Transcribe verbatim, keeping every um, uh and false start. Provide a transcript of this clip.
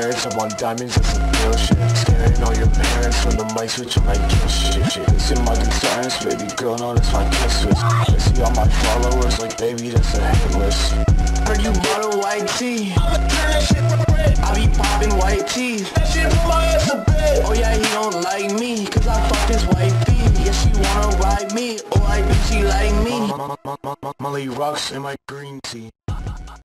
carrots, I'm on diamonds, that's some real shit. Scaring all your parents when the mic switch, I'm like, kill shit, shit. Listen my concerns, baby girl, no, that's my kiss switch. I see all my followers, like, baby, that's a hit list. Heard you model white tee, I'ma turn that shit for red. I be popping white teeth, that shit put my ass to bed. Oh yeah, he don't like me, cause I fuck his wifey. Yeah, she wanna ride me, or I think she like me. Molly rocks in my green tea.